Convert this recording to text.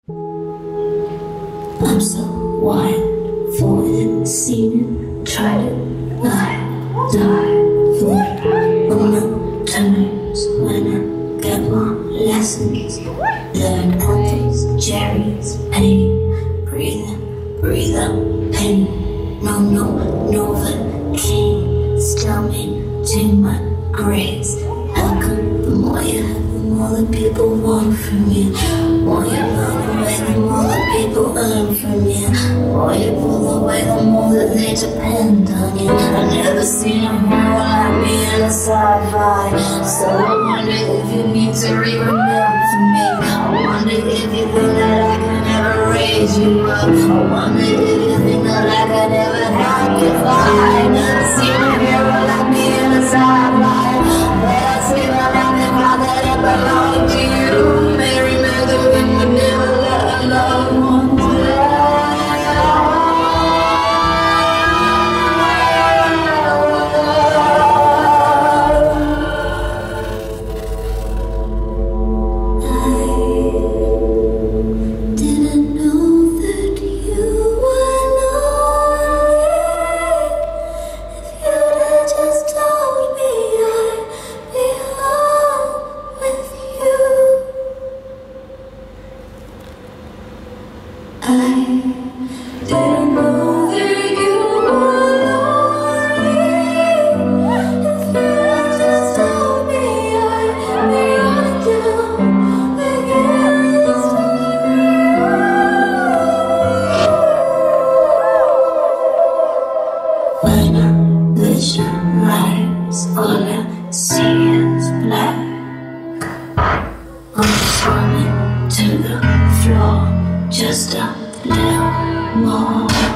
I'm so wild for it, seen it, tried it, I died for it. On no terms when I get my lessons, learn apples, cherries, pain, breathe out pain. No, Novocaine, coming to my grace. How come the more you have, the more the people want from you? More you run away, the more the people earn from you. More you pull away, the more that they depend on you. I've never seen a hero like me in a sci-fi, so I wonder if you need to remember me. I wonder if you think that I can ever raise you up. I wonder if you think that I can ever help you fly. I've never seen a hero like me in a sci-fi, but I see that I can find that it belongs to you. Mary Magdalene would never let a loved one die. Didn't know that you were lonely. If you had just told me, I'd be on down with you. When a vision lies, all I see is black. I'm falling to the floor, just a little more.